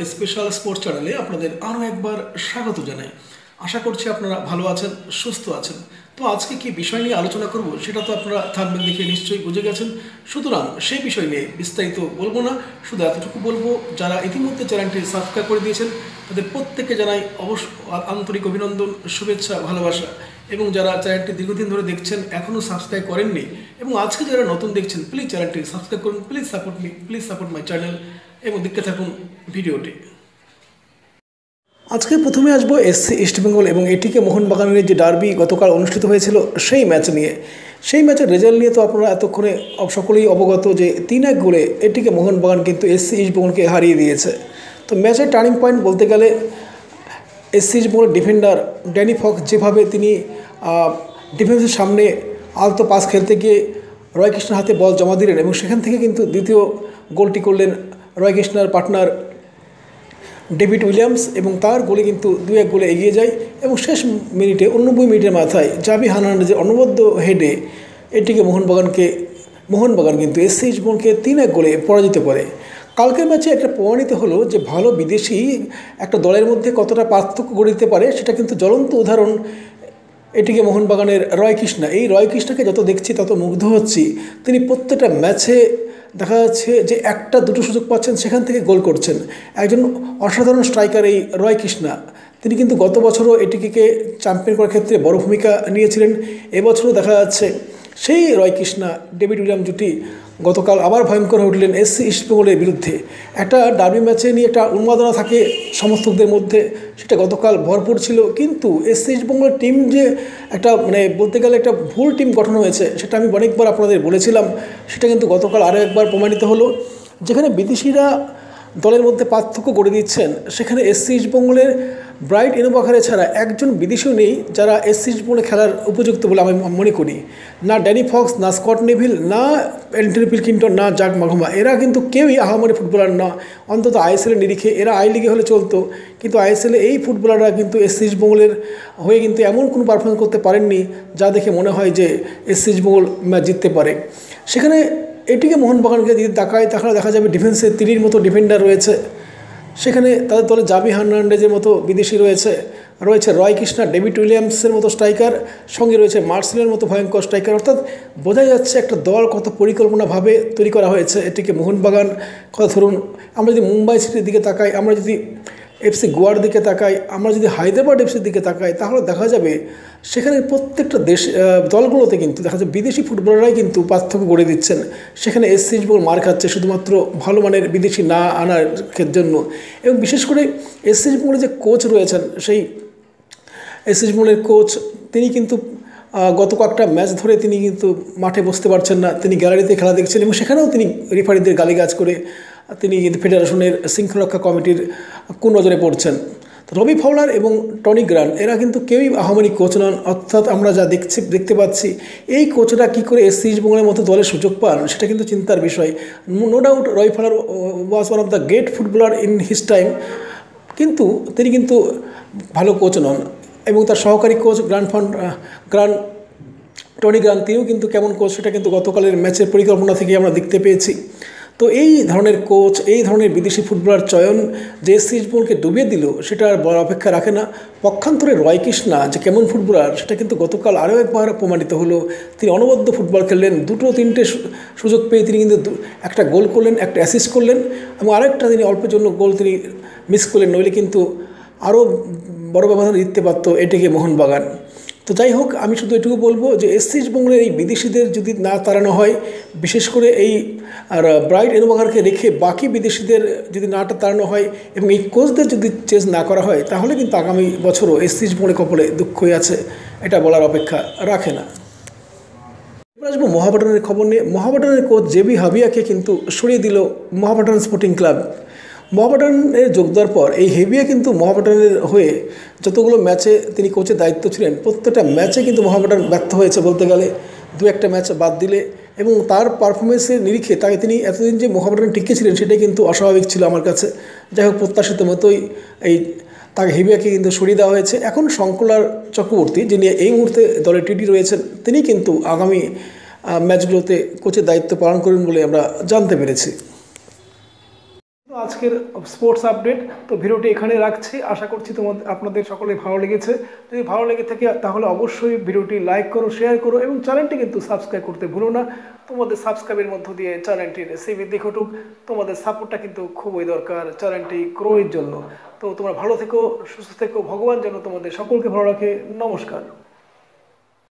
Special sports চ্যানেলে আপনাদের আরও একবার স্বাগত জানাই। আশা করছি আপনারা ভালো আছেন, সুস্থ আছেন। তো আজকে কি বিষয় নিয়ে আলোচনা করব সেটা তো আপনারা থাম্বনেল দেখে নিশ্চয়ই বুঝে গেছেন। সুতরাং সেই বিষয় নিয়ে বিস্তারিত বলবো না, শুধু এতটুকু বলবো, যারা ইতিমধ্যে চ্যানেলটি সাবস্ক্রাইব করে দিয়েছেন তাদের প্রত্যেককে জানাই আন্তরিক অভিনন্দন, শুভেচ্ছা, ভালোবাসা। এবং যারা চ্যানেলটি দীর্ঘদিন ধরে দেখছেন এখনও সাবস্ক্রাইব করেননি এবং আজকে যারা নতুন দেখছেন, প্লিজ চ্যানেলটি সাবস্ক্রাইব করুন, প্লিজ সাপোর্ট মাই চ্যানেল এবং দেখতে থাকুন ভিডিওটি। আজকে প্রথমে আসবো এসসি ইস্টবেঙ্গল এবং এটিকে মোহনবাগানের যে ডার্বি গতকাল অনুষ্ঠিত হয়েছিল সেই ম্যাচ নিয়ে। সেই ম্যাচের রেজাল্ট নিয়ে তো আপনারা এতক্ষণে সকলেই অবগত যে 3-1 গোলে এটিকে মোহনবাগান কিন্তু এসসি ইস্টবেঙ্গলকে হারিয়ে দিয়েছে। তো ম্যাচের টার্নিং পয়েন্ট বলতে গেলে এসসি ইস্টবেঙ্গলের ডিফেন্ডার ড্যানি ফক্স যেভাবে তিনি ডিফেন্সের সামনে আলতো পাস খেলতে গিয়ে রয় কৃষ্ণার হাতে বল জমা দিলেন এবং সেখান থেকে কিন্তু দ্বিতীয় গোলটি করলেন রয় কৃষ্ণার পার্টনার ডেভিড উইলিয়ামস এবং তার গোলে কিন্তু 2-1 গোলে এগিয়ে যায়। এবং শেষ মিনিটে 89 মিনিটের মাথায় জাভি হার্নান্দেজের অনবদ্য হেডে এটিকে মোহনবাগান কিন্তু এসসি ইস্টবেঙ্গলকে 3-1 গোলে পরাজিত করে। কালকের ম্যাচে একটা প্রমাণিত হলো যে ভালো বিদেশি একটা দলের মধ্যে কতটা পার্থক্য গড়ে দিতে পারে, সেটা কিন্তু জ্বলন্ত উদাহরণ এটিকে মোহনবাগানের রয় কৃষ্ণা। এই রয় কৃষ্ণাকে যত দেখছি তত মুগ্ধ হচ্ছি। তিনি প্রত্যেকটা ম্যাচে দেখা যাচ্ছে যে একটা দুটো সুযোগ পাচ্ছেন, সেখান থেকে গোল করছেন। একজন অসাধারণ স্ট্রাইকার এই রয় কৃষ্ণা। তিনি কিন্তু গত বছরও এটিকে চ্যাম্পিয়ন করার ক্ষেত্রে বড় ভূমিকা নিয়েছিলেন। এবছরও দেখা যাচ্ছে সেই রয় কৃষ্ণা ডেভিড উইলিয়াম জুটি গতকাল আবার ভয়ঙ্কর হয়ে উঠলেন এসসি ইস্টবেঙ্গলের বিরুদ্ধে। একটা ডার্বি ম্যাচে নিয়ে একটা উন্মাদনা থাকে সমর্থকদের মধ্যে, সেটা গতকাল ভরপুর ছিল। কিন্তু এসসি ইস্টবেঙ্গলের টিম যে একটা বলতে গেলে একটা ভুল টিম গঠন হয়েছে, সেটা আমি অনেকবার আপনাদের বলেছিলাম। সেটা কিন্তু গতকাল আরও একবার প্রমাণিত হলো। যেখানে বিদেশিরা দলের মধ্যে পার্থক্য গড়ে দিচ্ছেন, সেখানে এসসি ইস্টবেঙ্গলের ব্রাইট এনোবাখারে ছাড়া একজন বিদেশিও নেই যারা এসসি ইস্টবেঙ্গলে খেলার উপযুক্ত বলে আমি মনে করি। না ড্যানি ফক্স, না স্কট নেভিল, না অ্যান্টনি পিলকিংটন, না জাক মাঘমা, এরা কিন্তু কেউই আহামরি ফুটবলার না। অন্তত আইএসএলের নিরিখে এরা আই লিগে হলে চলতো, কিন্তু আইএসএলে এই ফুটবলাররা কিন্তু এসসি ইস্টবেঙ্গলের হয়ে কিন্তু এমন কোনো পারফরমেন্স করতে পারেননি যা দেখে মনে হয় যে এসসি ইস্টবেঙ্গল ম্যাচ জিততে পারে। সেখানে এটিকে মোহনবাগানকে যদি তাকায় তাহলে দেখা যাবে ডিফেন্সে 3 মতো ডিফেন্ডার রয়েছে। সেখানে তাদের দলে জাভি হার্নান্ডেজের মতো বিদেশি রয়েছে রয় কৃষ্ণা, ডেভিড উইলিয়ামসের মতো স্ট্রাইকার, সঙ্গে রয়েছে মার্সেলের মতো ভয়ঙ্কর স্ট্রাইকার। অর্থাৎ বোঝা যাচ্ছে একটা দল কত পরিকল্পনাভাবে তৈরি করা হয়েছে। এটিকে মোহনবাগান কথা ধরুন, আমরা যদি মুম্বাই সিটির দিকে তাকাই, আমরা যদি এফসি গোয়ার দিকে তাকাই, আমরা যদি হায়দ্রাবাদ এফসির দিকে তাকাই, তাহলে দেখা যাবে সেখানে প্রত্যেকটা দলগুলোতে কিন্তু দেখা যাচ্ছে বিদেশি ফুটবলাররাই কিন্তু পার্থক্য গড়ে দিচ্ছেন। সেখানে এসসি ইস্টবেঙ্গল মার খাচ্ছে শুধুমাত্র ভালো মানের বিদেশি না আনার জন্য। এবং বিশেষ করে এসসি ইস্টবেঙ্গলের যে কোচ রয়েছেন, সেই এসসি ইস্টবেঙ্গলের কোচ তিনি কিন্তু গত কয়েকটা ম্যাচ ধরে তিনি কিন্তু মাঠে বসতে পারছেন না, তিনি গ্যালারিতে খেলা দেখছেন এবং সেখানেও তিনি রেফারিদের গালিগালাজ করে তিনি কিন্তু ফেডারেশনের শৃঙ্খলা কমিটির কুনজরে পড়ছেন। রবি ফাউলার এবং টনি গ্রান্ট এরা কিন্তু কেউই আহামরি কোচ নন। অর্থাৎ আমরা যা দেখতে পাচ্ছি, এই কোচরা কী করে এসসি ইস্টবেঙ্গলের মতো দলের সুযোগ পান সেটা কিন্তু চিন্তার বিষয়। No doubt Robbie Fowler was one of the great footballer in his time, কিন্তু তিনি কিন্তু ভালো কোচ নন। এবং তার সহকারী কোচ টনি গ্রান্ট তিনিও কিন্তু কেমন কোচ সেটা কিন্তু গতকালের ম্যাচের পরিকল্পনা থেকে আমরা দেখতে পেয়েছি। তো এই ধরনের কোচ, এই ধরনের বিদেশি ফুটবলার চয়ন যে এসসি ইস্টবেঙ্গলকে ডুবিয়ে দিল সেটা আর বড় অপেক্ষা রাখে না। পক্ষান্তরে রয় কৃষ্ণা যে কেমন ফুটবলার সেটা কিন্তু গতকাল আরও একবার প্রমাণিত হলো। তিনি অনবদ্য ফুটবল খেললেন, 2-3টে সুযোগ পেয়ে তিনি কিন্তু একটা গোল করলেন, একটা অ্যাসিস্ট করলেন এবং আরেকটা তিনি অল্পের জন্য গোল তিনি মিস করলেন, নইলে কিন্তু আরও বড় ব্যবধান জিততে পারত এটিকে মোহনবাগান। তো যাই হোক, আমি শুধু এটুকু বলবো যে এসসি ইস্টবেঙ্গলের এই বিদেশিদের যদি না তাড়ানো হয়, বিশেষ করে এই ব্রাইট এনোবাখারকে রেখে বাকি বিদেশিদের যদি না তাড়ানো হয় এবং এই কোচদের যদি চেঞ্জ না করা হয়, তাহলে কিন্তু আগামী বছরও এসসি ইস্টবেঙ্গলের কপালে দুঃখই আছে, এটা বলার অপেক্ষা রাখে না। এবার আসবো মোহামেডানের খবর নিয়ে। মোহামেডানের কোচ জেবি হাবিয়াকে কিন্তু সরিয়ে দিল মোহামেডান স্পোর্টিং ক্লাব। মোহামেডানের যোগ দেওয়ার পর এই হেভিয়া কিন্তু মোহামেডানের হয়ে যতগুলো ম্যাচে তিনি কোচের দায়িত্ব ছিলেন, প্রত্যেকটা ম্যাচে কিন্তু মোহামেডান ব্যর্থ হয়েছে বলতে গেলে, 2-1টা ম্যাচ বাদ দিলে। এবং তার পারফরমেন্সের নিরিখে তাকে তিনি এতদিন যে মোহামেডান টিকেছিলেন সেটাই কিন্তু অস্বাভাবিক ছিল আমার কাছে। যাই হোক, প্রত্যাশিত মতোই তাকে হেভিয়াকে কিন্তু সরিয়ে দেওয়া হয়েছে। এখন শঙ্কলার চক্রবর্তী, যিনি এই মুহূর্তে দলের টিডি রয়েছেন, তিনি কিন্তু আগামী ম্যাচগুলোতে কোচের দায়িত্ব পালন করবেন বলে আমরা জানতে পেরেছি। আজকের স্পোর্টস আপডেট। তো ভিডিওটি এখানে রাখছি, আশা করছি আপনাদের সকলে ভালো লেগেছে। যদি ভালো লেগে থাকে তাহলে অবশ্যই ভিডিওটি লাইক করো, শেয়ার করো এবং চ্যানেলটি কিন্তু সাবস্ক্রাইব করতে ভুলো না। তোমাদের সাবস্ক্রাইবের মধ্য দিয়ে চ্যানেলটির শ্রীবৃদ্ধি ঘটুক। তোমাদের সাপোর্টটা কিন্তু খুবই দরকার চ্যানেলটি গ্রোয়ের জন্য। তো তোমরা ভালো থেকো, সুস্থ থেকো, ভগবান যেন তোমাদের সকলকে ভালো রাখে। নমস্কার।